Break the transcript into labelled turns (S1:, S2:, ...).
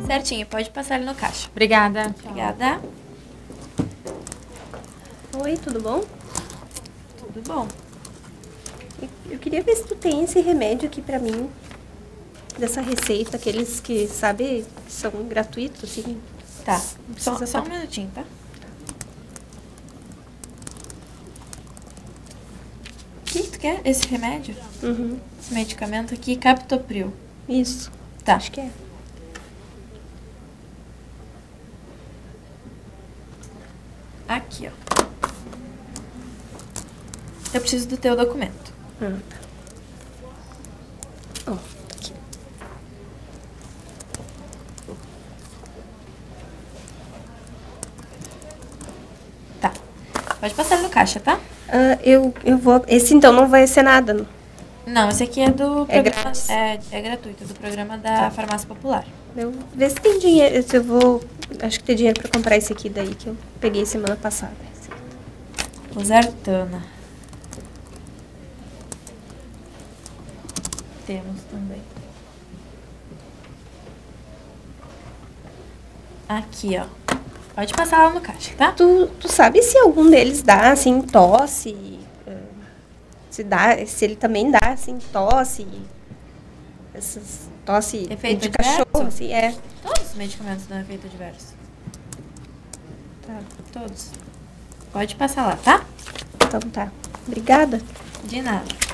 S1: Certinho, pode passar ele no caixa.
S2: Obrigada.
S1: Obrigada.
S3: Oi, tudo bom?
S1: Tudo bom.
S3: Eu queria ver se tu tem esse remédio aqui pra mim. Dessa receita, aqueles que, sabe, são gratuitos, assim.
S1: Tá,
S3: Não precisa
S1: só um
S3: pagar.
S1: minutinho, tá? O que tu quer? Esse remédio?
S3: Uhum.
S1: Esse medicamento aqui, Captopril.
S3: Isso.
S1: Tá.
S3: Acho que é.
S1: Aqui, ó. Eu preciso do teu documento.
S3: Ah, tá. Ó, tá aqui.
S1: Tá. Pode passar ele no caixa, tá?
S3: Eu vou... Esse, então, não vai ser nada, não?
S1: Não, esse aqui é do
S3: É
S1: programa...
S3: grátis.
S1: É gratuito, é do programa da Farmácia Popular.
S3: Eu ver se tem dinheiro, se eu vou... Acho que tem dinheiro pra comprar esse aqui daí, que eu peguei semana passada.
S1: Losartana. Temos também. Aqui, ó. Pode passar lá no caixa, tá?
S3: Tu sabe se algum deles dá, assim, tosse? Se ele também dá, assim, tosse? Essas tosse
S1: Efeito
S3: de
S1: adverso?
S3: cachorro, assim, é.
S1: Todos os medicamentos dão efeito adverso.
S3: Tá,
S1: Todos. Pode passar lá, tá?
S3: então tá. Obrigada.
S1: De nada.